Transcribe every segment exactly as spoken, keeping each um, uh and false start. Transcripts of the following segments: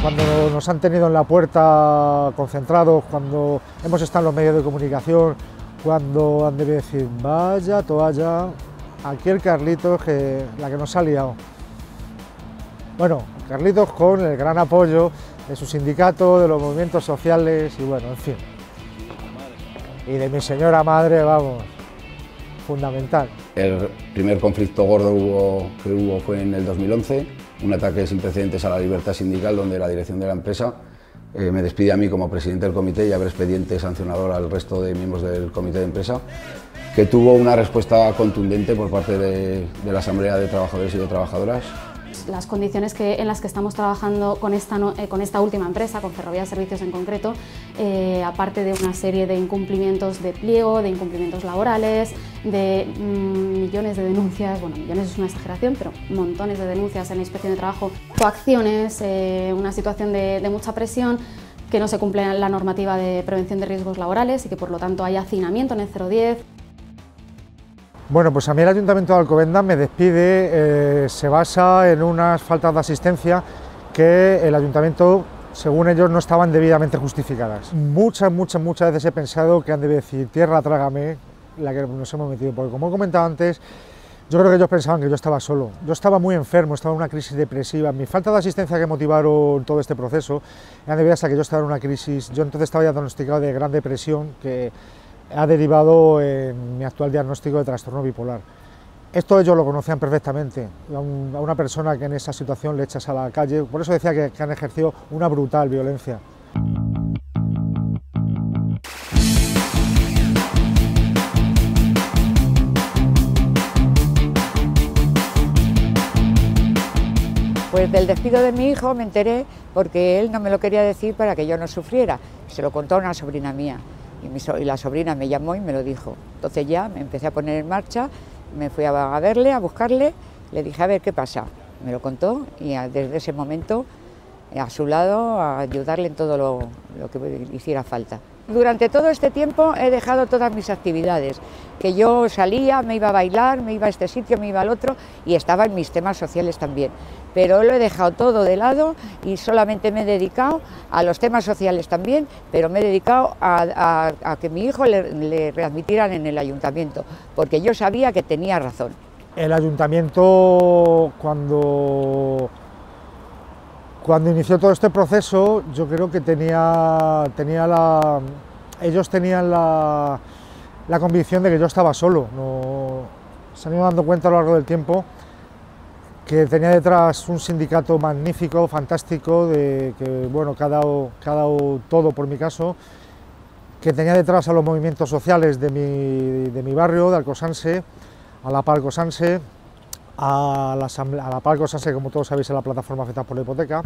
cuando nos han tenido en la puerta concentrados, cuando hemos estado en los medios de comunicación, cuando han debido decir, vaya toalla, aquí el Carlitos, que, la que nos ha liado. Bueno, Carlitos con el gran apoyo de su sindicato, de los movimientos sociales y bueno, en fin. Y de mi señora madre, vamos, fundamental. El primer conflicto gordo hubo, que hubo fue en el dos mil once, un ataque sin precedentes a la libertad sindical, donde la dirección de la empresa eh, me despide a mí como presidente del comité y abre expediente sancionador al resto de miembros del comité de empresa, que tuvo una respuesta contundente por parte de, de la Asamblea de Trabajadores y de Trabajadoras. Las condiciones que, en las que estamos trabajando con esta, eh, con esta última empresa, con Ferrovial Servicios en concreto, eh, aparte de una serie de incumplimientos de pliego, de incumplimientos laborales, de mmm, millones de denuncias, bueno, millones es una exageración, pero montones de denuncias en la Inspección de Trabajo, coacciones, eh, una situación de, de mucha presión, que no se cumple la normativa de prevención de riesgos laborales y que por lo tanto hay hacinamiento en el cero diez. Bueno, pues a mí el Ayuntamiento de Alcobendas me despide, eh, se basa en unas faltas de asistencia que el Ayuntamiento, según ellos, no estaban debidamente justificadas. Muchas, muchas, muchas veces he pensado que han de decir, tierra trágame, la que nos hemos metido, porque como he comentado antes, yo creo que ellos pensaban que yo estaba solo. Yo estaba muy enfermo, estaba en una crisis depresiva. Mi falta de asistencia que motivaron todo este proceso eran debidas a que yo estaba en una crisis, yo entonces estaba ya diagnosticado de gran depresión, que ha derivado en mi actual diagnóstico de trastorno bipolar. Esto ellos lo conocían perfectamente, a, un, a una persona que en esa situación le echas a la calle, por eso decía que, que han ejercido una brutal violencia. Pues del despido de mi hijo me enteré porque él no me lo quería decir para que yo no sufriera, se lo contó a una sobrina mía. Y, mi so y la sobrina me llamó y me lo dijo. Entonces ya me empecé a poner en marcha, me fui a, a verle, a buscarle, le dije a ver qué pasa. Me lo contó y a, desde ese momento a su lado a ayudarle en todo lo, lo que hiciera falta. Durante todo este tiempo he dejado todas mis actividades, que yo salía, me iba a bailar, me iba a este sitio, me iba al otro y estaba en mis temas sociales también. Pero lo he dejado todo de lado y solamente me he dedicado a los temas sociales también, pero me he dedicado a, a, a que mi hijo le, le readmitieran en el ayuntamiento, porque yo sabía que tenía razón. El ayuntamiento, cuando, cuando inició todo este proceso, yo creo que tenía, tenía la, ellos tenían la, la convicción de que yo estaba solo. No, se han ido dando cuenta a lo largo del tiempo que tenía detrás un sindicato magnífico, fantástico, de que bueno, que ha dado, que ha dado todo por mi caso, que tenía detrás a los movimientos sociales de mi, de mi barrio, de Alcosanse, a la P A Alcosanse, a la, a la P A Alcosanse, como todos sabéis, es la plataforma afectada por la hipoteca,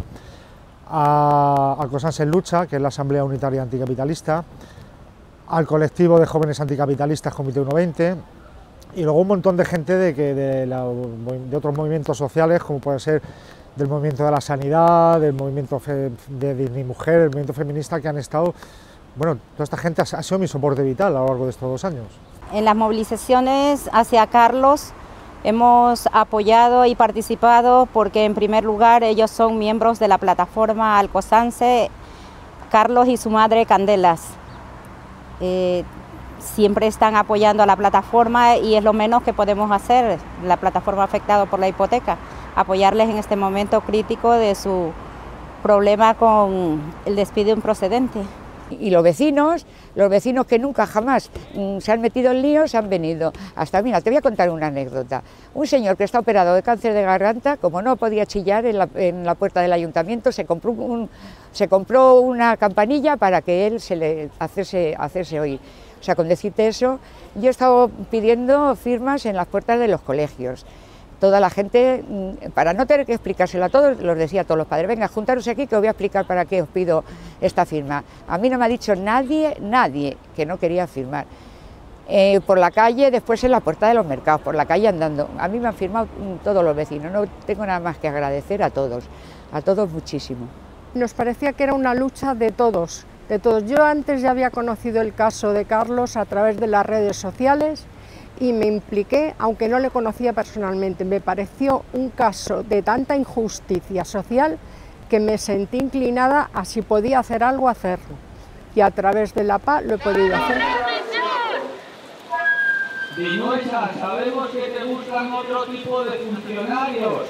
a Alcosanse en Lucha, que es la Asamblea Unitaria Anticapitalista, al colectivo de jóvenes anticapitalistas Comité uno veinte, y luego un montón de gente de, que de, la, de otros movimientos sociales, como puede ser del movimiento de la sanidad, del movimiento fe, de Disney Mujer, el movimiento feminista, que han estado, bueno, toda esta gente ha, ha sido mi soporte vital a lo largo de estos dos años. En las movilizaciones hacia Carlos hemos apoyado y participado porque en primer lugar ellos son miembros de la plataforma Alcosanse, Carlos y su madre Candelas. Eh, siempre están apoyando a la plataforma y es lo menos que podemos hacer, la plataforma afectada por la hipoteca, apoyarles en este momento crítico de su problema con el despido improcedente. Y los vecinos, los vecinos que nunca jamás mm, se han metido en líos, han venido. Hasta, mira, te voy a contar una anécdota. Un señor que está operado de cáncer de garganta, como no podía chillar en la, en la puerta del ayuntamiento, se compró, un, se compró una campanilla para que él se le hacerse, hacerse oír. O sea, con decirte eso, yo he estado pidiendo firmas en las puertas de los colegios. Toda la gente, para no tener que explicárselo a todos, los decía a todos los padres, venga, juntaros aquí que os voy a explicar para qué os pido esta firma. A mí no me ha dicho nadie, nadie que no quería firmar. Eh, por la calle, después en la puerta de los mercados, por la calle andando. A mí me han firmado todos los vecinos, no tengo nada más que agradecer a todos, a todos muchísimo. Nos parecía que era una lucha de todos, de todos. Yo antes ya había conocido el caso de Carlos a través de las redes sociales, y me impliqué, aunque no le conocía personalmente. Me pareció un caso de tanta injusticia social que me sentí inclinada a si podía hacer algo, hacerlo. Y a través de la paz lo he podido hacer. Vinuesa, sabemos que te gustan otro tipo de funcionarios,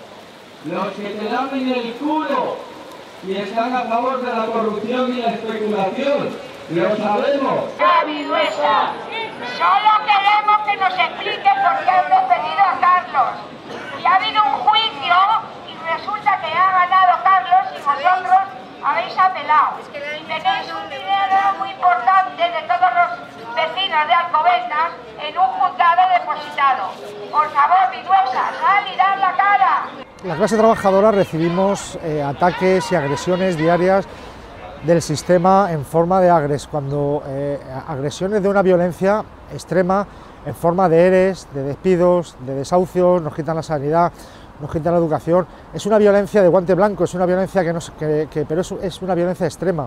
los que te lamen el culo y están a favor de la corrupción y la especulación, lo sabemos. Vinuesa, solo queremos que nos explique por qué han despedido a Carlos. Y ha habido un juicio y resulta que ha ganado Carlos y vosotros habéis apelado. Y tenéis un dinero muy importante de todos los vecinos de Alcobendas en un juzgado depositado. Por favor, Vinuesa, sal y dar la cara. La clase trabajadora recibimos eh, ataques y agresiones diarias del sistema en forma de agres, cuando eh, agresiones de una violencia extrema en forma de eres, de despidos, de desahucios, nos quitan la sanidad, nos quitan la educación. Es una violencia de guante blanco, es una violencia que, no, que, que pero es, es una violencia extrema.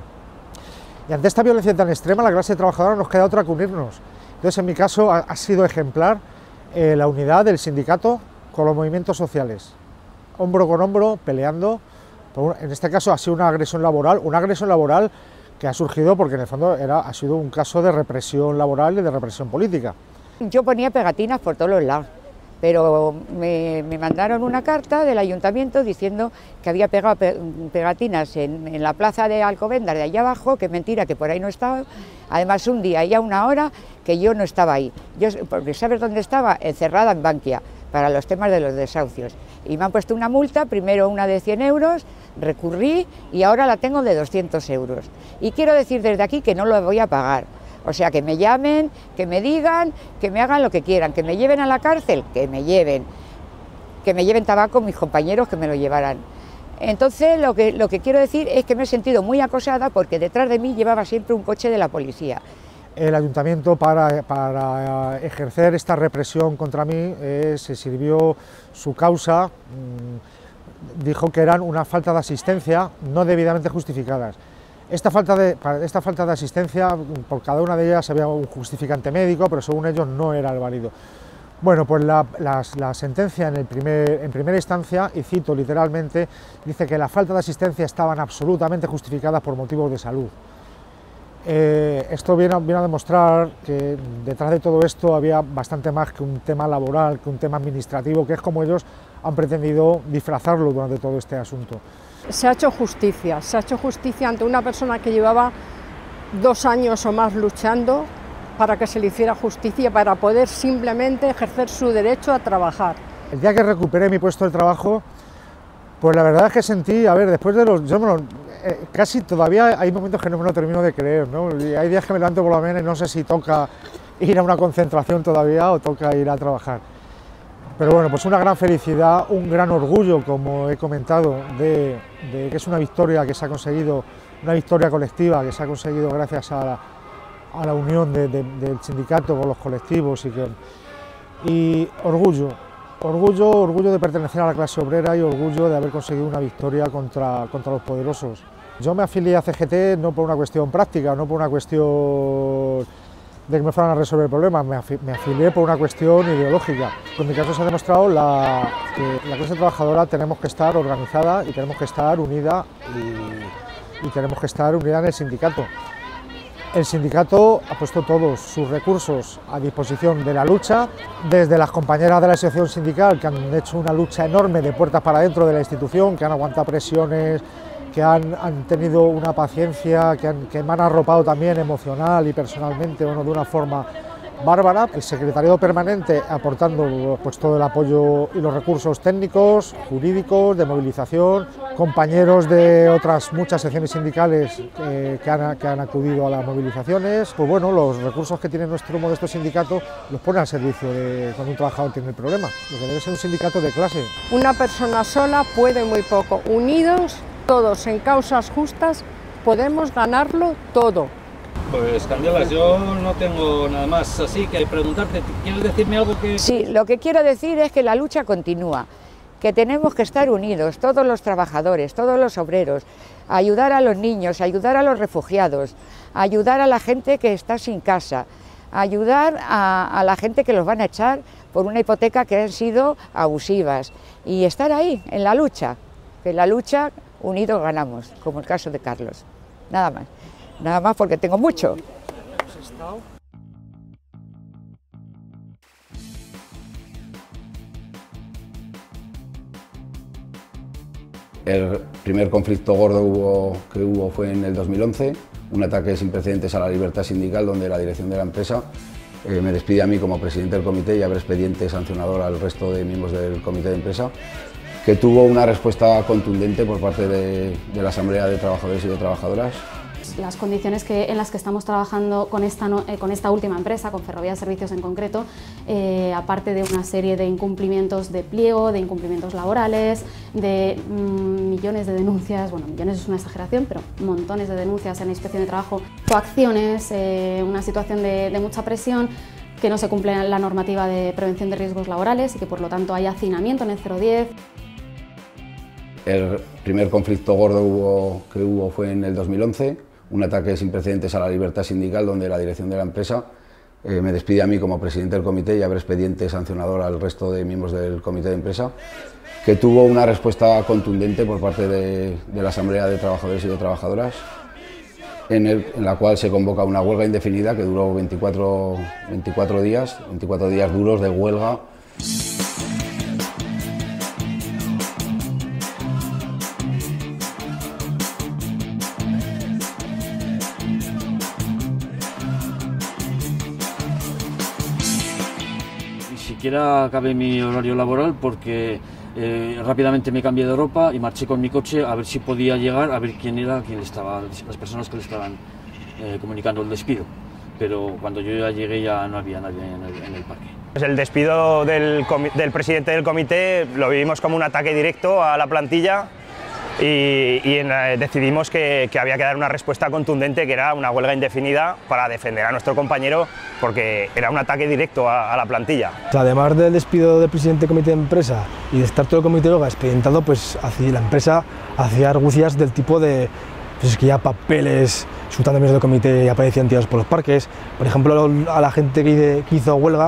Y ante esta violencia tan extrema, la clase trabajadora nos queda otra que unirnos. Entonces, en mi caso, ha, ha sido ejemplar eh, la unidad del sindicato con los movimientos sociales, hombro con hombro, peleando. En este caso ha sido una agresión laboral, una agresión laboral que ha surgido porque en el fondo era, ha sido un caso de represión laboral y de represión política. Yo ponía pegatinas por todos los lados, pero me, me mandaron una carta del ayuntamiento diciendo que había pegado pe, pegatinas en, en la plaza de Alcobendas de allá abajo, que mentira, que por ahí no estaba. Además, un día y a una hora que yo no estaba ahí. Yo, porque ¿sabes dónde estaba? Encerrada en Bankia, para los temas de los desahucios. Y me han puesto una multa, primero una de cien euros, recurrí y ahora la tengo de doscientos euros. Y quiero decir desde aquí que no lo voy a pagar. O sea, que me llamen, que me digan, que me hagan lo que quieran, que me lleven a la cárcel, que me lleven, que me lleven tabaco mis compañeros, que me lo llevarán. Entonces, lo que, lo que quiero decir es que me he sentido muy acosada porque detrás de mí llevaba siempre un coche de la policía. El ayuntamiento, para, para ejercer esta represión contra mí, eh, se sirvió su causa, mmm, dijo que eran una falta de asistencia no debidamente justificadas. Esta falta, de, esta falta de asistencia, por cada una de ellas había un justificante médico, pero según ellos no era el válido. Bueno, pues la, la, la sentencia en, el primer, en primera instancia, y cito literalmente, dice que la falta de asistencia estaban absolutamente justificadas por motivos de salud. Eh, esto viene, viene a demostrar que detrás de todo esto había bastante más que un tema laboral, que un tema administrativo, que es como ellos han pretendido disfrazarlo durante todo este asunto. Se ha hecho justicia, se ha hecho justicia ante una persona que llevaba dos años o más luchando para que se le hiciera justicia, para poder simplemente ejercer su derecho a trabajar. El día que recuperé mi puesto de trabajo, pues la verdad es que sentí, a ver, después de los... Yo me lo, eh, casi todavía hay momentos que no me lo termino de creer, ¿no? Y hay días que me levanto por la mañana y no sé si toca ir a una concentración todavía o toca ir a trabajar. Pero bueno, pues una gran felicidad, un gran orgullo, como he comentado, de, de que es una victoria que se ha conseguido, una victoria colectiva que se ha conseguido gracias a la, a la unión de, de, del sindicato con los colectivos y, que, y orgullo, orgullo, orgullo de pertenecer a la clase obrera y orgullo de haber conseguido una victoria contra, contra los poderosos. Yo me afilié a C G T no por una cuestión práctica, no por una cuestión de que me fueran a resolver problemas, me, afi me afilié por una cuestión ideológica. En mi caso se ha demostrado la, que la clase trabajadora tenemos que estar organizada y tenemos que estar unida y, y tenemos que estar unida en el sindicato. El sindicato ha puesto todos sus recursos a disposición de la lucha, desde las compañeras de la asociación sindical que han hecho una lucha enorme de puertas para dentro de la institución, que han aguantado presiones, que han, han tenido una paciencia, que, han, que me han arropado también emocional y personalmente, bueno, de una forma bárbara. El secretariado permanente aportando pues, todo el apoyo y los recursos técnicos, jurídicos, de movilización, compañeros de otras muchas secciones sindicales eh, que, han, que han acudido a las movilizaciones. Pues bueno, los recursos que tiene nuestro modesto sindicato los pone al servicio de cuando un trabajador tiene el problema, lo que debe ser un sindicato de clase. Una persona sola puede muy poco, unidos todos en causas justas podemos ganarlo todo. Pues Candelas, yo no tengo nada más así que preguntarte. ¿Quieres decirme algo que...? Sí, lo que quiero decir es que la lucha continúa, que tenemos que estar unidos, todos los trabajadores, todos los obreros, ayudar a los niños, ayudar a los refugiados, ayudar a la gente que está sin casa, ayudar a, a la gente que los van a echar por una hipoteca que han sido abusivas y estar ahí, en la lucha, que la lucha unidos ganamos, como el caso de Carlos. Nada más, nada más porque tengo mucho. El primer conflicto gordo hubo, que hubo fue en el dos mil once, un ataque sin precedentes a la libertad sindical donde la dirección de la empresa eh, me despide a mí como presidente del comité y abre expediente sancionador al resto de miembros del comité de empresa, que tuvo una respuesta contundente por parte de, de la Asamblea de Trabajadores y de Trabajadoras. Las condiciones que, en las que estamos trabajando con esta, no, eh, con esta última empresa, con Ferrovías Servicios en concreto, eh, aparte de una serie de incumplimientos de pliego, de incumplimientos laborales, de mmm, millones de denuncias, bueno, millones es una exageración, pero montones de denuncias en la Inspección de Trabajo, coacciones, eh, una situación de, de mucha presión, que no se cumple la normativa de prevención de riesgos laborales y que por lo tanto hay hacinamiento en el cero diez. El primer conflicto gordo hubo, que hubo fue en el dos mil once, un ataque sin precedentes a la libertad sindical donde la dirección de la empresa eh, me despide a mí como presidente del comité y abre expediente sancionador al resto de miembros del comité de empresa, que tuvo una respuesta contundente por parte de, de la Asamblea de Trabajadores y de Trabajadoras, en, el, en la cual se convoca una huelga indefinida que duró veinticuatro, veinticuatro días, veinticuatro días duros de huelga. Ni siquiera acabé mi horario laboral porque eh, rápidamente me cambié de ropa y marché con mi coche a ver si podía llegar a ver quién era, quién estaba, las personas que le estaban eh, comunicando el despido. Pero cuando yo ya llegué ya no había nadie en el, en el parque. Pues el despido del, del presidente del comité lo vivimos como un ataque directo a la plantilla y, y en, eh, decidimos que, que había que dar una respuesta contundente, que era una huelga indefinida para defender a nuestro compañero, porque era un ataque directo a, a la plantilla. Además del despido del presidente del comité de empresa y de estar todo el comité de huelga expedientado, pues hacia la empresa hacía argucias del tipo de pues es que ya papeles insultando a miembros del comité aparecían tirados por los parques. Por ejemplo, a la gente que hizo huelga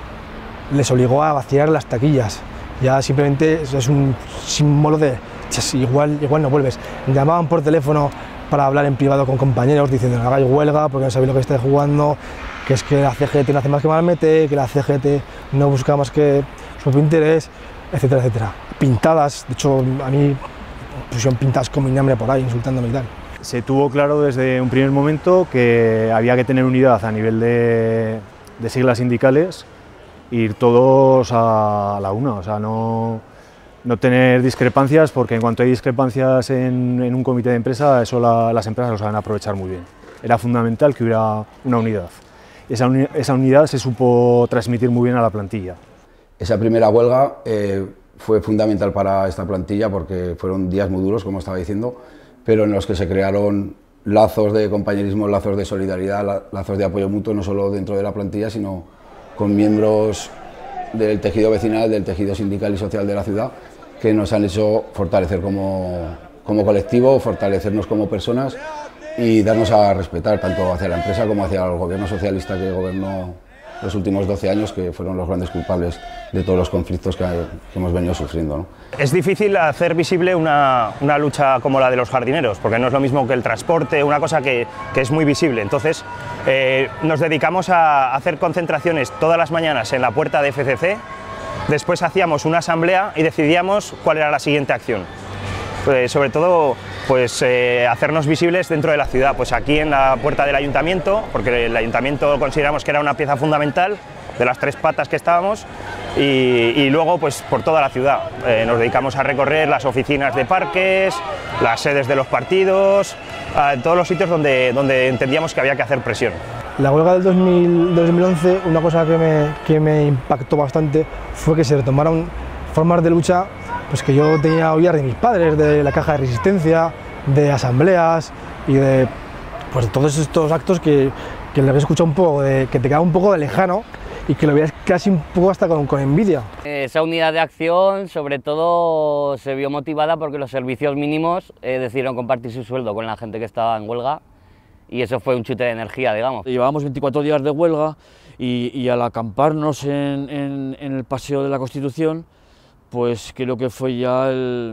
les obligó a vaciar las taquillas. Ya simplemente es un símbolo de igual, igual no vuelves. Llamaban por teléfono para hablar en privado con compañeros diciendo no hagáis huelga porque no sabéis lo que estáis jugando, que es que la C G T no hace más que malmete, que la C G T no busca más que su propio interés, etcétera, etcétera. Pintadas, de hecho a mí pusieron pintadas con mi nombre por ahí insultándome y tal. Se tuvo claro desde un primer momento que había que tener unidad a nivel de, de siglas sindicales, ir todos a la una, o sea, no, no tener discrepancias, porque en cuanto hay discrepancias en, en un comité de empresa, eso la, las empresas lo saben aprovechar muy bien. Era fundamental que hubiera una unidad. Esa, uni, esa unidad se supo transmitir muy bien a la plantilla. Esa primera huelga eh, fue fundamental para esta plantilla porque fueron días muy duros, como estaba diciendo, pero en los que se crearon lazos de compañerismo, lazos de solidaridad, lazos de apoyo mutuo, no solo dentro de la plantilla, sino con miembros del tejido vecinal, del tejido sindical y social de la ciudad, que nos han hecho fortalecer como, como colectivo, fortalecernos como personas y darnos a respetar tanto hacia la empresa como hacia el gobierno socialista que gobernó los últimos doce años, que fueron los grandes culpables de todos los conflictos que, que hemos venido sufriendo, ¿no? Es difícil hacer visible una, una lucha como la de los jardineros, porque no es lo mismo que el transporte, una cosa que, que es muy visible. Entonces eh, nos dedicamos a hacer concentraciones todas las mañanas en la puerta de F C C, después hacíamos una asamblea y decidíamos cuál era la siguiente acción. Pues, sobre todo pues, eh, hacernos visibles dentro de la ciudad, pues aquí en la puerta del ayuntamiento, porque el ayuntamiento consideramos que era una pieza fundamental de las tres patas que estábamos, y, y luego pues por toda la ciudad. Eh, nos dedicamos a recorrer las oficinas de parques, las sedes de los partidos, a todos los sitios donde, donde entendíamos que había que hacer presión. La huelga del dos mil, dos mil once, una cosa que me, que me impactó bastante fue que se retomaron formas de lucha pues que yo tenía oídas de mis padres, de la caja de resistencia, de asambleas y de pues, todos estos actos que, que le había escuchado un poco, de, que te quedaba un poco de lejano y que lo veías casi un poco hasta con, con envidia. Esa unidad de acción sobre todo se vio motivada porque los servicios mínimos eh, decidieron compartir su sueldo con la gente que estaba en huelga y eso fue un chute de energía, digamos. Llevábamos veinticuatro días de huelga y, y al acamparnos en, en, en el Paseo de la Constitución, pues creo que fue ya el,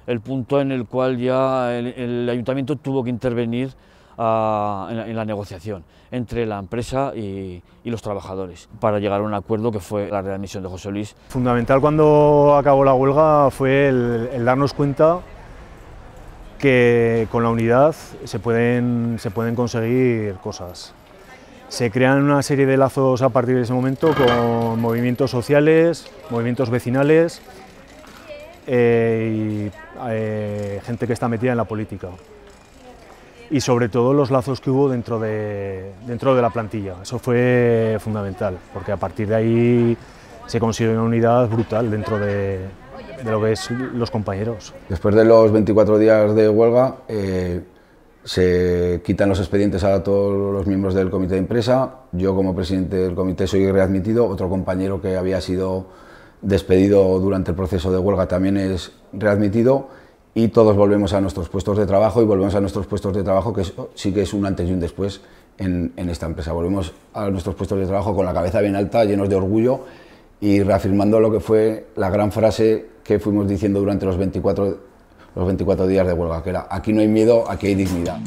el punto en el cual ya el, el ayuntamiento tuvo que intervenir a, en, la, en la negociación entre la empresa y, y los trabajadores para llegar a un acuerdo que fue la readmisión de José Luis. Fundamental cuando acabó la huelga fue el, el darnos cuenta que con la unidad se pueden, se pueden conseguir cosas. Se crean una serie de lazos a partir de ese momento con movimientos sociales, movimientos vecinales eh, y eh, gente que está metida en la política. Y sobre todo los lazos que hubo dentro de, dentro de la plantilla. Eso fue fundamental, porque a partir de ahí se consiguió una unidad brutal dentro de, de lo que es los compañeros. Después de los veinticuatro días de huelga, eh, se quitan los expedientes a todos los miembros del comité de empresa. Yo, como presidente del comité, soy readmitido. Otro compañero que había sido despedido durante el proceso de huelga también es readmitido. Y todos volvemos a nuestros puestos de trabajo y volvemos a nuestros puestos de trabajo, que sí que es un antes y un después en, en esta empresa. Volvemos a nuestros puestos de trabajo con la cabeza bien alta, llenos de orgullo y reafirmando lo que fue la gran frase que fuimos diciendo durante los veinticuatro, los veinticuatro días de huelga, que era: aquí no hay miedo, aquí hay dignidad.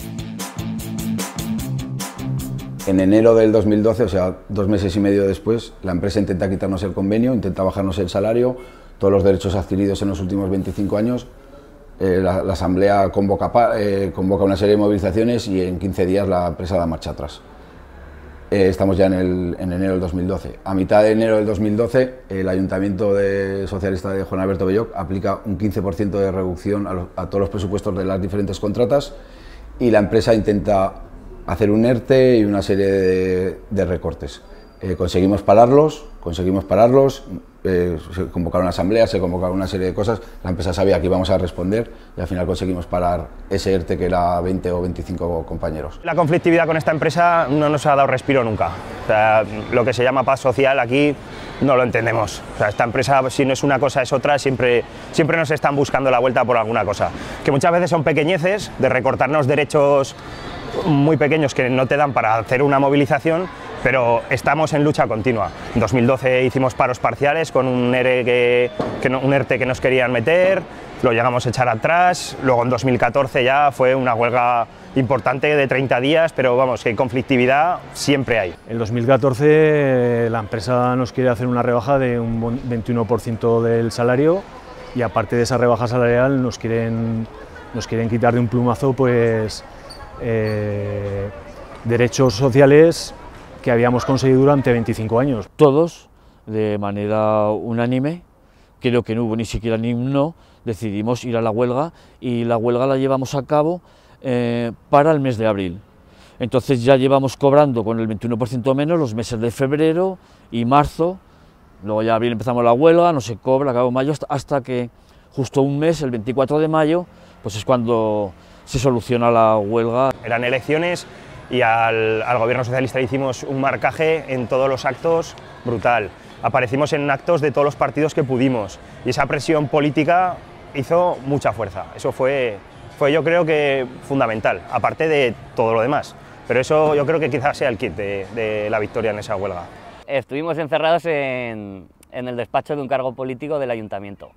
En enero del dos mil doce, o sea, dos meses y medio después, la empresa intenta quitarnos el convenio, intenta bajarnos el salario, todos los derechos adquiridos en los últimos veinticinco años. Eh, la, la Asamblea convoca, eh, convoca una serie de movilizaciones y en quince días la empresa da marcha atrás. Eh, estamos ya en, el, en enero del dos mil doce. A mitad de enero del dos mil doce, el Ayuntamiento de Socialista de Juan Alberto Belloc aplica un quince por ciento de reducción a, los, a todos los presupuestos de las diferentes contratas y la empresa intenta hacer un ERTE y una serie de, de recortes. Eh, conseguimos pararlos, conseguimos pararlos, eh, se convocaron asambleas, se convocaron una serie de cosas, la empresa sabía que íbamos a responder y al final conseguimos parar ese ERTE que era veinte o veinticinco compañeros. La conflictividad con esta empresa no nos ha dado respiro nunca. O sea, lo que se llama paz social aquí no lo entendemos. O sea, esta empresa, si no es una cosa es otra, siempre, siempre nos están buscando la vuelta por alguna cosa. Que muchas veces son pequeñeces, de recortarnos derechos muy pequeños que no te dan para hacer una movilización, pero estamos en lucha continua. En dos mil doce hicimos paros parciales con un ERE que, que no, un ERTE que nos querían meter, lo llegamos a echar atrás, luego en dos mil catorce ya fue una huelga importante de treinta días, pero vamos, que conflictividad siempre hay. En dos mil catorce la empresa nos quiere hacer una rebaja de un veintiuno por ciento del salario y aparte de esa rebaja salarial nos quieren, nos quieren quitar de un plumazo pues eh, derechos sociales que habíamos conseguido durante veinticinco años. Todos, de manera unánime, creo que no hubo ni siquiera ni un no, decidimos ir a la huelga y la huelga la llevamos a cabo eh, para el mes de abril. Entonces ya llevamos cobrando con el veintiuno por ciento menos los meses de febrero y marzo, luego ya abril empezamos la huelga, no se cobra, acabó mayo, hasta, hasta que justo un mes, el veinticuatro de mayo, pues es cuando se soluciona la huelga. Eran elecciones y al, al gobierno socialista le hicimos un marcaje en todos los actos brutal. Aparecimos en actos de todos los partidos que pudimos y esa presión política hizo mucha fuerza. Eso fue, fue yo creo que fundamental, aparte de todo lo demás. Pero eso yo creo que quizás sea el kit de, de la victoria en esa huelga. Estuvimos encerrados en, en el despacho de un cargo político del ayuntamiento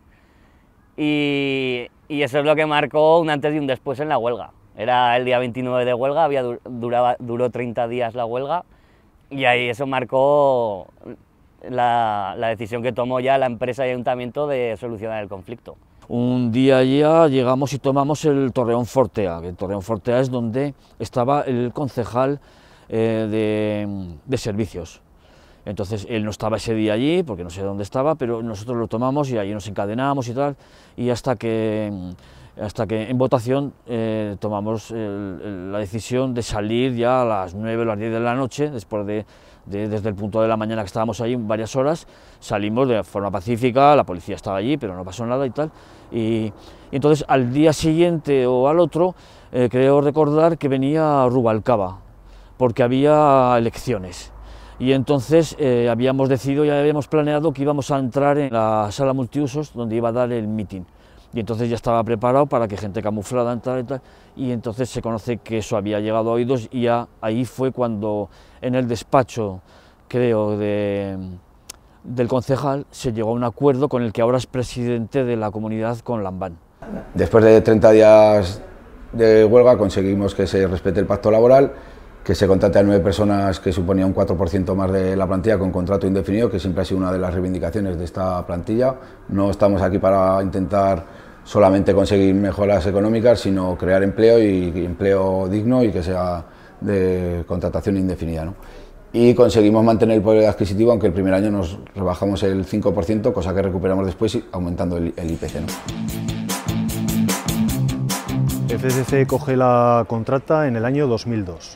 y, y eso es lo que marcó un antes y un después en la huelga. Era el día veintinueve de huelga, había duraba, duró treinta días la huelga y ahí eso marcó la, la decisión que tomó ya la empresa y el ayuntamiento de solucionar el conflicto. Un día ya llegamos y tomamos el Torreón Fortea, que el Torreón Fortea es donde estaba el concejal eh, de, de servicios. Entonces él no estaba ese día allí, porque no sé dónde estaba, pero nosotros lo tomamos y allí nos encadenamos y tal, y hasta que... hasta que en votación eh, tomamos el, el, la decisión de salir ya a las nueve o las diez de la noche, después de, de, desde el punto de la mañana que estábamos allí varias horas, salimos de forma pacífica, la policía estaba allí, pero no pasó nada y tal, y, y entonces al día siguiente o al otro, eh, creo recordar que venía Rubalcaba, porque había elecciones, y entonces eh, habíamos decidido, ya habíamos planeado que íbamos a entrar en la sala multiusos donde iba a dar el mitin. Y entonces ya estaba preparado para que gente camuflada entrara y tal, y entonces se conoce que eso había llegado a oídos y ya ahí fue cuando en el despacho, creo, de, del concejal se llegó a un acuerdo con el que ahora es presidente de la comunidad, con Lambán. Después de treinta días de huelga conseguimos que se respete el pacto laboral, que se contrate a nueve personas, que suponía un cuatro por ciento más de la plantilla, con contrato indefinido, que siempre ha sido una de las reivindicaciones de esta plantilla. No estamos aquí para intentar solamente conseguir mejoras económicas, sino crear empleo y, y empleo digno y que sea de contratación indefinida, ¿no? Y conseguimos mantener el poder adquisitivo, aunque el primer año nos rebajamos el cinco por ciento, cosa que recuperamos después aumentando el, el I P C, ¿no? F C C coge la contrata en el año dos mil dos,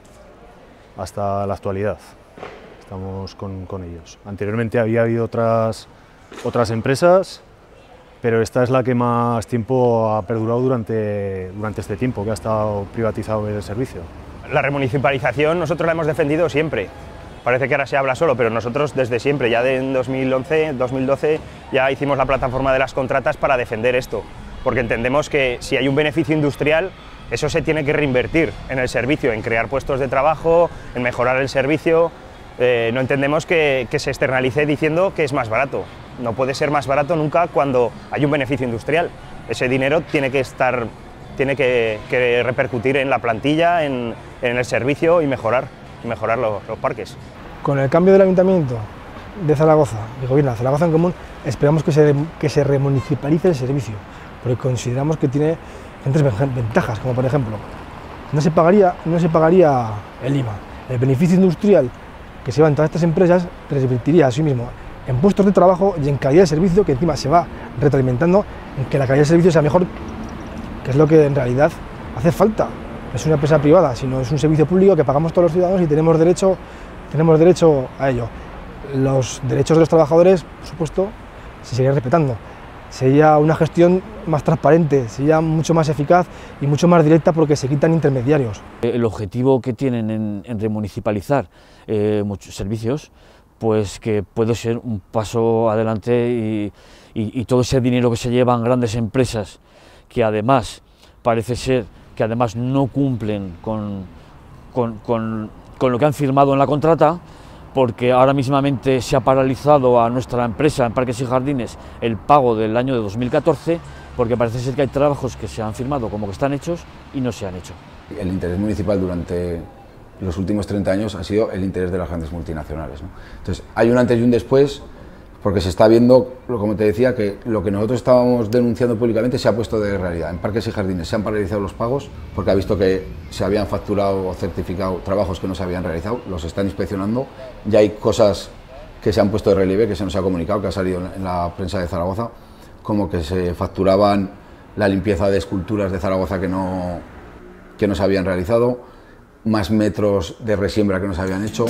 hasta la actualidad. Estamos con, con ellos. Anteriormente había habido otras, otras empresas, pero esta es la que más tiempo ha perdurado durante, durante este tiempo que ha estado privatizado el servicio. La remunicipalización nosotros la hemos defendido siempre. Parece que ahora se habla solo, pero nosotros desde siempre, ya de en dos mil once, dos mil doce, ya hicimos la plataforma de las contratas para defender esto, porque entendemos que si hay un beneficio industrial, eso se tiene que reinvertir en el servicio, en crear puestos de trabajo, en mejorar el servicio. Eh, no entendemos que, que se externalice diciendo que es más barato. No puede ser más barato nunca cuando hay un beneficio industrial. Ese dinero tiene que estar, tiene que, que repercutir en la plantilla, en, en el servicio y mejorar, mejorar los, los parques. Con el cambio del ayuntamiento de Zaragoza, de gobierno de Zaragoza en Común, esperamos que se, que se remunicipalice el servicio, porque consideramos que tiene grandes ventajas, como por ejemplo, no se pagaría, no se pagaría el I V A. El beneficio industrial que se va en todas estas empresas revertiría a sí mismo en puestos de trabajo y en calidad de servicio, que encima se va retroalimentando en que la calidad de servicio sea mejor, que es lo que en realidad hace falta. No es una empresa privada, sino es un servicio público que pagamos todos los ciudadanos y tenemos derecho, tenemos derecho a ello. Los derechos de los trabajadores, por supuesto, se seguirán respetando. Sería una gestión más transparente, sería mucho más eficaz y mucho más directa porque se quitan intermediarios. El objetivo que tienen en, en remunicipalizar eh, muchos servicios, pues que puede ser un paso adelante y, y, y todo ese dinero que se llevan grandes empresas, que además parece ser que además no cumplen con, con, con, con lo que han firmado en la contrata, porque ahora mismamente se ha paralizado a nuestra empresa en Parques y Jardines el pago del año de dos mil catorce, porque parece ser que hay trabajos que se han firmado como que están hechos y no se han hecho. El interés municipal durante los últimos treinta años ha sido el interés de las grandes multinacionales, ¿no? Entonces, hay un antes y un después, porque se está viendo, como te decía, que lo que nosotros estábamos denunciando públicamente se ha puesto de realidad. En Parques y Jardines se han paralizado los pagos porque ha visto que se habían facturado o certificado trabajos que no se habían realizado, los están inspeccionando, ya hay cosas que se han puesto de relieve, que se nos ha comunicado, que ha salido en la prensa de Zaragoza, como que se facturaban la limpieza de esculturas de Zaragoza que no, que no se habían realizado, más metros de resiembra que no se habían hecho.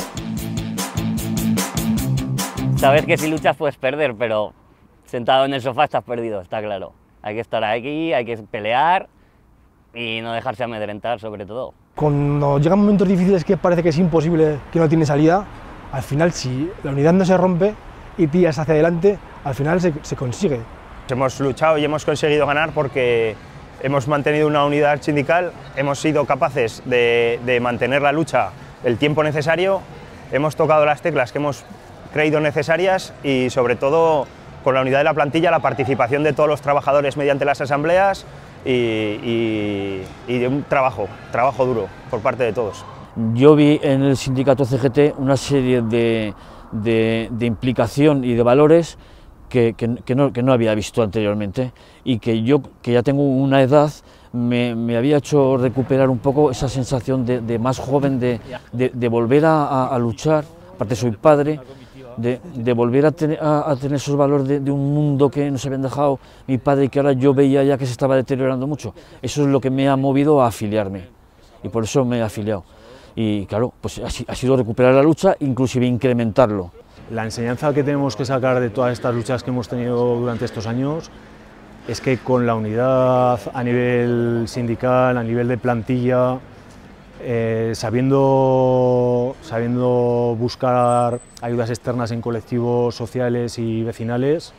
Sabes que si luchas puedes perder, pero sentado en el sofá estás perdido, está claro. Hay que estar aquí, hay que pelear y no dejarse amedrentar, sobre todo. Cuando llegan momentos difíciles que parece que es imposible, que no tiene salida, al final si la unidad no se rompe y tiras hacia adelante, al final se, se consigue. Hemos luchado y hemos conseguido ganar porque hemos mantenido una unidad sindical, hemos sido capaces de, de mantener la lucha el tiempo necesario, hemos tocado las teclas que hemos creído necesarias y sobre todo con la unidad de la plantilla, la participación de todos los trabajadores mediante las asambleas y, y, y de un trabajo, trabajo duro por parte de todos. Yo vi en el sindicato C G T una serie de, de, de implicación y de valores que, que, que, no, que no había visto anteriormente y que yo, que ya tengo una edad, me, me había hecho recuperar un poco esa sensación de, de más joven, de, de, de volver a, a, a luchar. Aparte soy padre, de, de volver a, ten, a, a tener esos valores de, de un mundo que nos habían dejado mi padre y que ahora yo veía ya que se estaba deteriorando mucho. Eso es lo que me ha movido a afiliarme y por eso me he afiliado. Y claro, pues ha, ha sido recuperar la lucha, inclusive incrementarlo. La enseñanza que tenemos que sacar de todas estas luchas que hemos tenido durante estos años es que con la unidad a nivel sindical, a nivel de plantilla, Eh, sabiendo, sabiendo buscar ayudas externas en colectivos sociales y vecinales,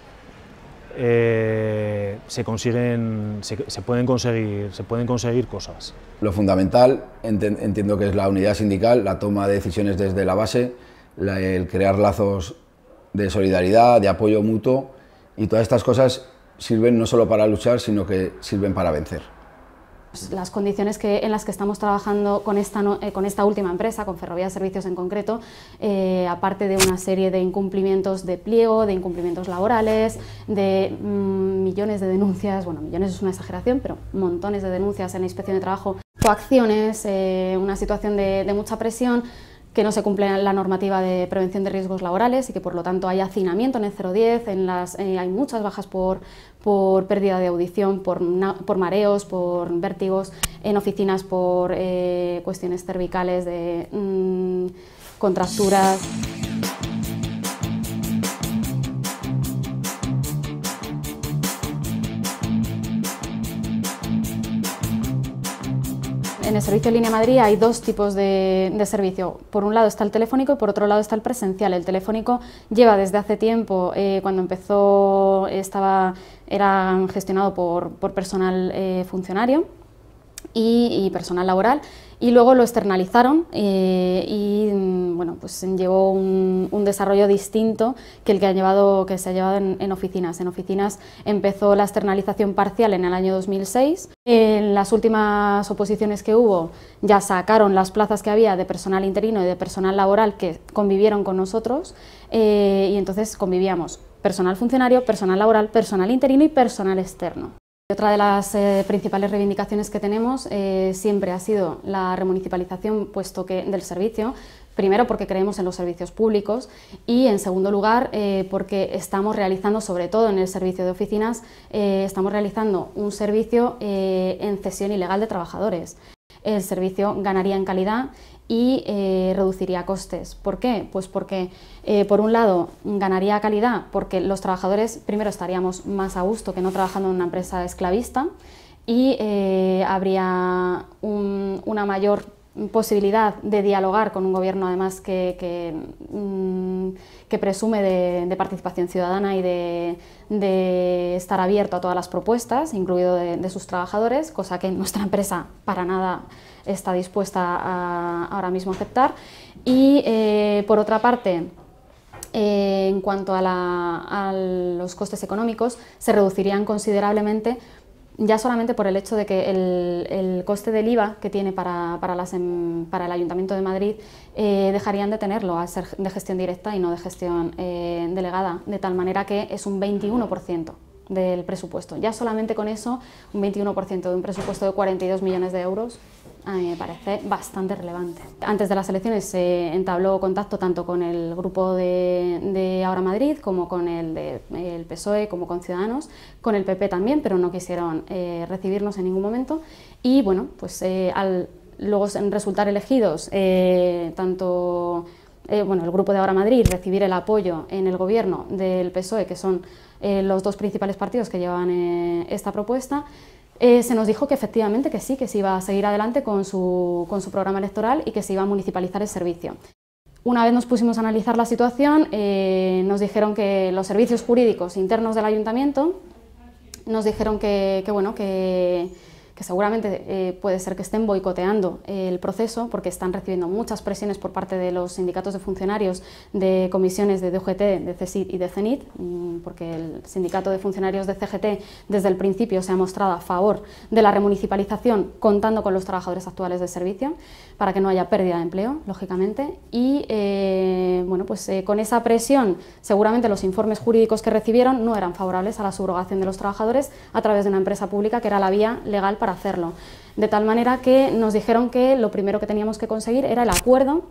eh, se, consiguen, se, se, pueden conseguir, se pueden conseguir cosas. Lo fundamental ent entiendo que es la unidad sindical, la toma de decisiones desde la base, la, el crear lazos de solidaridad, de apoyo mutuo y todas estas cosas sirven no solo para luchar, sino que sirven para vencer. Las condiciones que, en las que estamos trabajando con esta, eh, con esta última empresa, con Ferrovial Servicios en concreto, eh, aparte de una serie de incumplimientos de pliego, de incumplimientos laborales, de mmm, millones de denuncias, bueno, millones es una exageración, pero montones de denuncias en la Inspección de Trabajo, coacciones, eh, una situación de, de mucha presión, que no se cumple la normativa de prevención de riesgos laborales y que por lo tanto hay hacinamiento en el cero diez, en las, eh, hay muchas bajas por, por pérdida de audición, por, por mareos, por vértigos, en oficinas por eh, cuestiones cervicales de mmm, contracturas. En el servicio Línea Madrid hay dos tipos de, de servicio. Por un lado está el telefónico y por otro lado está el presencial. El telefónico lleva desde hace tiempo, eh, cuando empezó estaba, era gestionado por, por personal eh, funcionario y, y personal laboral, y luego lo externalizaron eh, y bueno, pues llevó un, un desarrollo distinto que el que, ha llevado, que se ha llevado en, en oficinas. En oficinas empezó la externalización parcial en el año dos mil seis. En las últimas oposiciones que hubo ya sacaron las plazas que había de personal interino y de personal laboral que convivieron con nosotros eh, y entonces convivíamos personal funcionario, personal laboral, personal interino y personal externo. Otra de las eh, principales reivindicaciones que tenemos eh, siempre ha sido la remunicipalización puesto que, del servicio, primero porque creemos en los servicios públicos y en segundo lugar eh, porque estamos realizando, sobre todo en el servicio de oficinas, eh, estamos realizando un servicio eh, en cesión ilegal de trabajadores. El servicio ganaría en calidad y eh, reduciría costes. ¿Por qué? Pues porque, eh, por un lado, ganaría calidad porque los trabajadores, primero, estaríamos más a gusto que no trabajando en una empresa esclavista y eh, habría un, una mayor posibilidad de dialogar con un gobierno, además, que, que, mmm, que presume de, de participación ciudadana y de, de estar abierto a todas las propuestas, incluido de, de sus trabajadores, cosa que nuestra empresa para nada está dispuesta a ahora mismo aceptar. Y eh, por otra parte, eh, en cuanto a, la, a los costes económicos, se reducirían considerablemente, ya solamente por el hecho de que el, el coste del I V A que tiene para, para, las, para el Ayuntamiento de Madrid eh, dejarían de tenerlo al ser de gestión directa y no de gestión eh, delegada, de tal manera que es un veintiuno por ciento del presupuesto. Ya solamente con eso, un veintiuno por ciento de un presupuesto de cuarenta y dos millones de euros, a mí me parece bastante relevante. Antes de las elecciones se entabló contacto tanto con el grupo de, de Ahora Madrid como con el de el P S O E, como con Ciudadanos, con el P P también, pero no quisieron eh, recibirnos en ningún momento. Y bueno, pues eh, al luego resultar elegidos, eh, tanto eh, bueno, el grupo de Ahora Madrid, recibir el apoyo en el gobierno del P S O E, que son eh, los dos principales partidos que llevan eh, esta propuesta, Eh, se nos dijo que efectivamente que sí, que se iba a seguir adelante con su, con su programa electoral y que se iba a municipalizar el servicio. Una vez nos pusimos a analizar la situación, eh, nos dijeron que los servicios jurídicos internos del ayuntamiento nos dijeron que, que, bueno, que, que seguramente eh, puede ser que estén boicoteando el proceso porque están recibiendo muchas presiones por parte de los sindicatos de funcionarios de comisiones de D G T, de CESID y de CENIT, porque el sindicato de funcionarios de C G T desde el principio se ha mostrado a favor de la remunicipalización contando con los trabajadores actuales del servicio para que no haya pérdida de empleo, lógicamente, y eh, bueno, pues eh, con esa presión seguramente los informes jurídicos que recibieron no eran favorables a la subrogación de los trabajadores a través de una empresa pública que era la vía legal para hacerlo, de tal manera que nos dijeron que lo primero que teníamos que conseguir era el acuerdo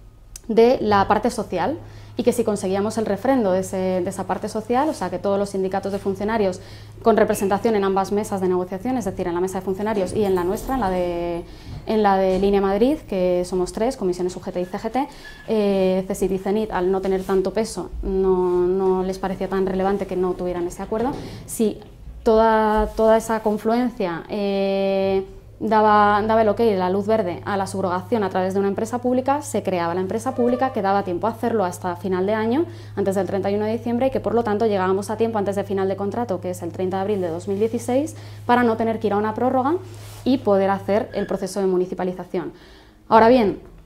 de la parte social y que si conseguíamos el refrendo de, ese, de esa parte social, o sea que todos los sindicatos de funcionarios con representación en ambas mesas de negociación, es decir, en la mesa de funcionarios y en la nuestra, en la de, en la de Línea Madrid, que somos tres, comisiones U G T y C G T, eh, CESID y CENIT, al no tener tanto peso, no, no les parecía tan relevante que no tuvieran ese acuerdo. Si toda, toda esa confluencia eh, Daba, daba el ok, la luz verde a la subrogación a través de una empresa pública, se creaba la empresa pública, que daba tiempo a hacerlo hasta final de año, antes del treinta y uno de diciembre, y que por lo tanto llegábamos a tiempo antes del final de contrato, que es el treinta de abril de dos mil dieciséis, para no tener que ir a una prórroga y poder hacer el proceso de municipalización. Ahora bien,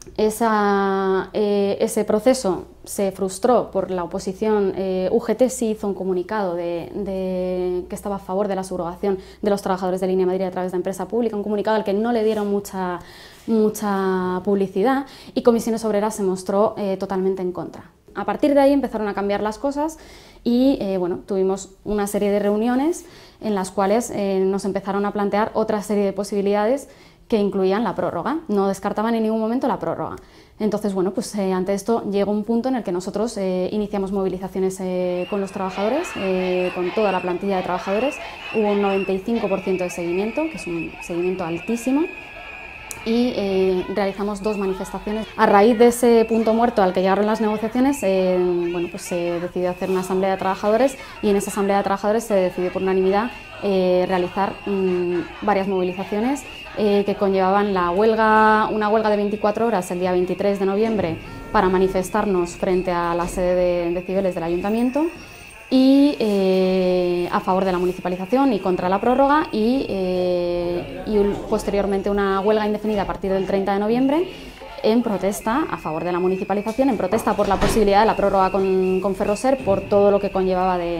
esa, eh, ese proceso se frustró por la oposición. eh, U G T sí hizo un comunicado de, de, que estaba a favor de la subrogación de los trabajadores de Línea Madrid a través de empresa pública, un comunicado al que no le dieron mucha, mucha publicidad, y Comisiones Obreras se mostró eh, totalmente en contra. A partir de ahí empezaron a cambiar las cosas y eh, bueno, tuvimos una serie de reuniones en las cuales eh, nos empezaron a plantear otra serie de posibilidades que incluían la prórroga. No descartaban en ningún momento la prórroga. Entonces, bueno, pues eh, ante esto llegó un punto en el que nosotros eh, iniciamos movilizaciones eh, con los trabajadores, eh, con toda la plantilla de trabajadores. Hubo un noventa y cinco por ciento de seguimiento, que es un seguimiento altísimo, y eh, realizamos dos manifestaciones. A raíz de ese punto muerto al que llegaron las negociaciones, eh, bueno, pues se decidió hacer una asamblea de trabajadores, y en esa asamblea de trabajadores se decidió por unanimidad eh, realizar mmm, varias movilizaciones eh, que conllevaban la huelga, una huelga de veinticuatro horas el día veintitrés de noviembre para manifestarnos frente a la sede de, de Cibeles del Ayuntamiento, y eh, a favor de la municipalización y contra la prórroga, y, eh, y un, posteriormente una huelga indefinida a partir del treinta de noviembre en protesta a favor de la municipalización, en protesta por la posibilidad de la prórroga con, con Ferroser, por todo lo que conllevaba de,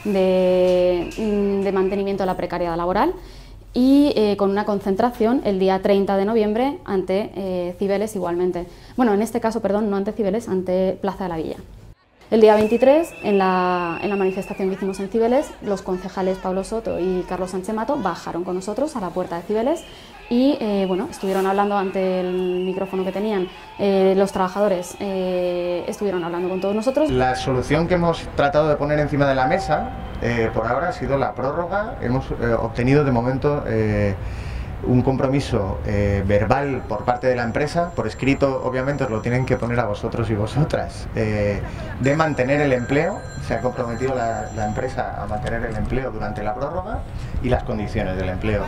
de, de mantenimiento de la precariedad laboral, y eh, con una concentración el día treinta de noviembre ante eh, Cibeles igualmente. Bueno, en este caso, perdón, no ante Cibeles, ante Plaza de la Villa. El día veintitrés, en la, en la manifestación que hicimos en Cibeles, los concejales Pablo Soto y Carlos Sánchez Mato bajaron con nosotros a la puerta de Cibeles y eh, bueno, estuvieron hablando ante el micrófono que tenían. Eh, los trabajadores eh, estuvieron hablando con todos nosotros. La solución que hemos tratado de poner encima de la mesa eh, por ahora ha sido la prórroga. Hemos eh, obtenido de momento eh, un compromiso eh, verbal por parte de la empresa, por escrito obviamente os lo tienen que poner a vosotros y vosotras, eh, de mantener el empleo. Se ha comprometido la, la empresa a mantener el empleo durante la prórroga y las condiciones del empleo.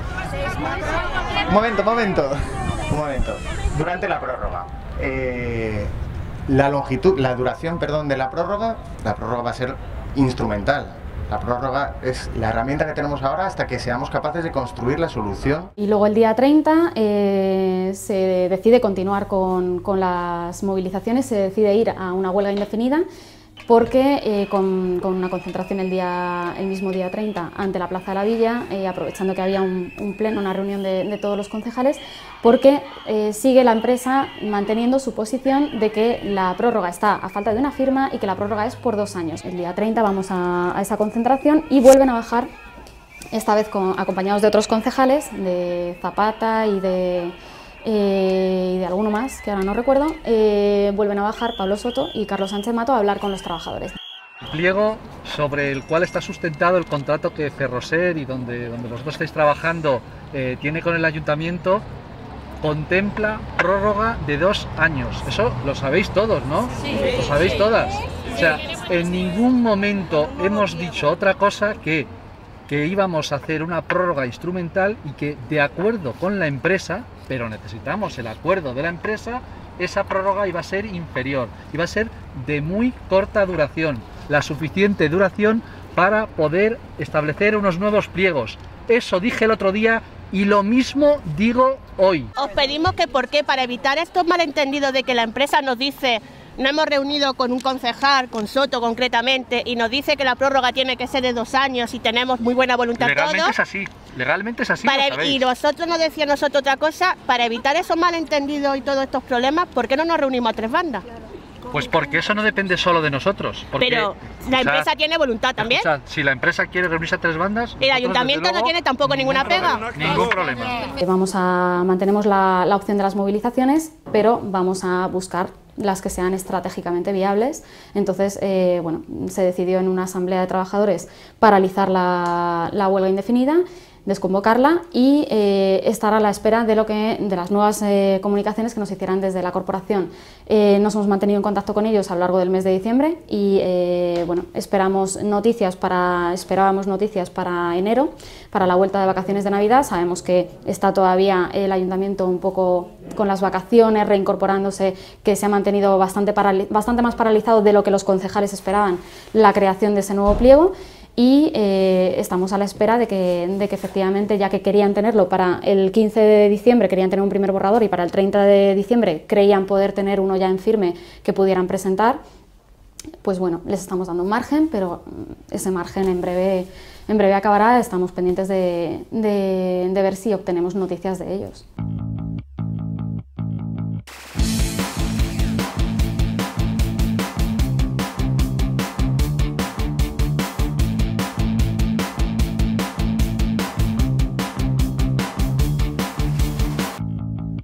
Un momento, un momento, un momento. Durante la prórroga, eh, la longitud, la duración, perdón, de la prórroga, la prórroga va a ser instrumental. La prórroga es la herramienta que tenemos ahora hasta que seamos capaces de construir la solución. Y luego el día treinta eh, se decide continuar con, con las movilizaciones, se decide ir a una huelga indefinida, porque eh, con, con una concentración el, día, el mismo día treinta ante la Plaza de la Villa, eh, aprovechando que había un, un pleno, una reunión de, de todos los concejales, porque eh, sigue la empresa manteniendo su posición de que la prórroga está a falta de una firma y que la prórroga es por dos años. El día treinta vamos a, a esa concentración y vuelven a bajar, esta vez con, acompañados de otros concejales, de Zapata y de... Eh, y de alguno más, que ahora no recuerdo, eh, vuelven a bajar Pablo Soto y Carlos Sánchez Mato a hablar con los trabajadores. Pliego sobre el cual está sustentado el contrato que Ferroser y donde, donde vosotros estáis trabajando eh, tiene con el ayuntamiento, contempla prórroga de dos años. Eso lo sabéis todos, ¿no? Sí. Lo sabéis todas. O sea, en ningún momento hemos dicho otra cosa que que íbamos a hacer una prórroga instrumental y que, de acuerdo con la empresa, pero necesitamos el acuerdo de la empresa, esa prórroga iba a ser inferior, iba a ser de muy corta duración, la suficiente duración para poder establecer unos nuevos pliegos. Eso dije el otro día y lo mismo digo hoy. Os pedimos que, ¿por qué? Para evitar estos malentendidos de que la empresa nos dice... No hemos reunido con un concejal, con Soto concretamente, y nos dice que la prórroga tiene que ser de dos años y tenemos muy buena voluntad todos. Legalmente es así, legalmente es así, para, lo sabéis. Y nosotros nos decía nosotros otra cosa, para evitar esos malentendidos y todos estos problemas, ¿por qué no nos reunimos a tres bandas? Pues porque eso no depende solo de nosotros. Porque, pero la empresa o sea, tiene voluntad también. O sea, si la empresa quiere reunirse a tres bandas... El ayuntamiento luego, no tiene tampoco ninguna pega. Ningún problema. Vamos a, mantenemos la, la opción de las movilizaciones, pero vamos a buscar las que sean estratégicamente viables. Entonces, eh, bueno, se decidió en una asamblea de trabajadores paralizar la, la huelga indefinida, desconvocarla y eh, estar a la espera de, lo que, de las nuevas eh, comunicaciones que nos hicieran desde la corporación. Eh, nos hemos mantenido en contacto con ellos a lo largo del mes de diciembre y eh, bueno, esperamos noticias para, esperábamos noticias para enero, para la vuelta de vacaciones de Navidad. Sabemos que está todavía el ayuntamiento un poco con las vacaciones, reincorporándose, que se ha mantenido bastante, bastante más paralizado de lo que los concejales esperaban la creación de ese nuevo pliego. y eh, estamos a la espera de que, de que efectivamente, ya que querían tenerlo para el quince de diciembre, querían tener un primer borrador y para el treinta de diciembre creían poder tener uno ya en firme que pudieran presentar, pues bueno, les estamos dando un margen, pero ese margen en breve, en breve acabará. Estamos pendientes de, de, de ver si obtenemos noticias de ellos.